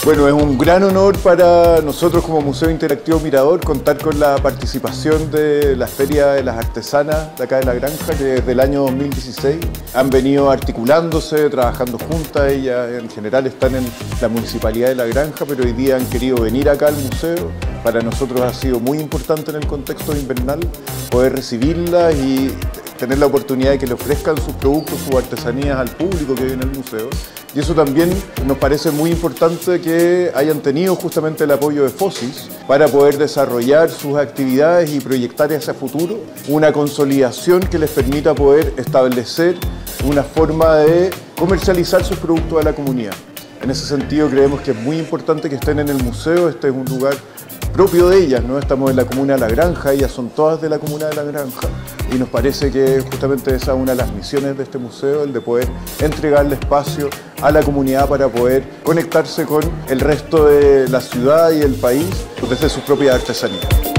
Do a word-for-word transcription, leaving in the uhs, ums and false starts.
Bueno, es un gran honor para nosotros como Museo Interactivo Mirador contar con la participación de la Feria de las Artesanas de acá de La Granja, que desde el año dos mil dieciséis han venido articulándose, trabajando juntas. Ellas en general están en la Municipalidad de La Granja, pero hoy día han querido venir acá al museo. Para nosotros ha sido muy importante en el contexto invernal poder recibirlas y tener la oportunidad de que le ofrezcan sus productos, sus artesanías al público que viene al museo. Y eso también nos parece muy importante que hayan tenido justamente el apoyo de FOSIS para poder desarrollar sus actividades y proyectar hacia futuro una consolidación que les permita poder establecer una forma de comercializar sus productos a la comunidad. En ese sentido creemos que es muy importante que estén en el museo. Este es un lugar propio de ellas, ¿no? Estamos en la comuna de La Granja, ellas son todas de la comuna de La Granja y nos parece que justamente esa es una de las misiones de este museo, el de poder entregarle espacio a la comunidad para poder conectarse con el resto de la ciudad y el país desde sus propias artesanías.